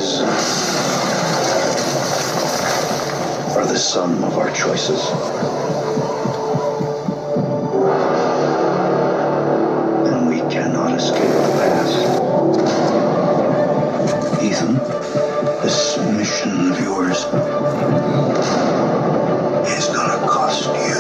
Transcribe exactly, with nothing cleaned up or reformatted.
days are the sum of our choices. And we cannot escape the past. Ethan, this mission of yours is gonna cost you.